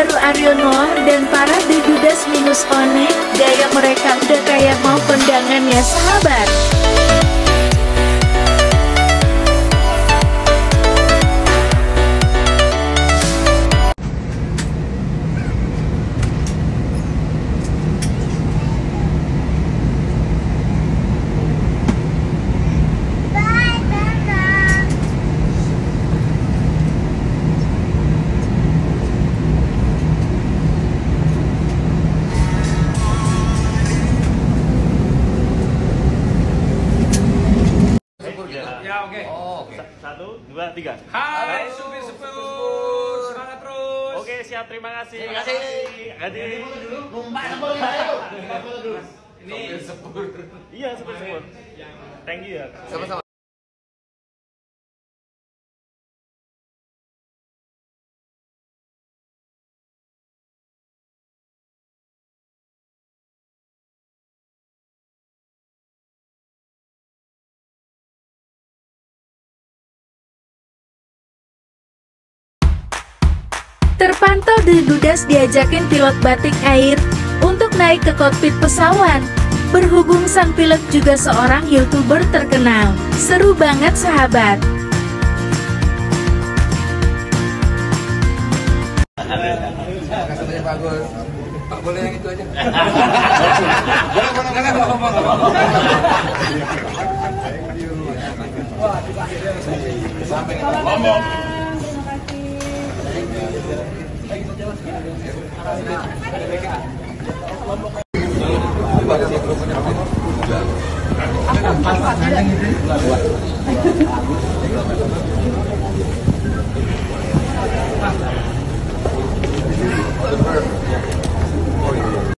baru Ariel Noah dan para Dedudas minus One, gaya mereka udah kayak mau kondangan ya sahabat. Ya, oke. Oh, oke. 1, 2, 3. Hai supir sepur, semangat terus. Oke, siap, terima kasih. Terima kasih. Adi. Ini sepur. Iya, sepur. Thank you ya. Sama-sama. Terpantau Dedudas diajakin pilot batik air untuk naik ke kokpit pesawat. Berhubung sang pilot juga seorang YouTuber terkenal. Seru banget sahabat. Makasih banyak Pak Agus. Pak boleh yang itu aja. Sampai ngomong.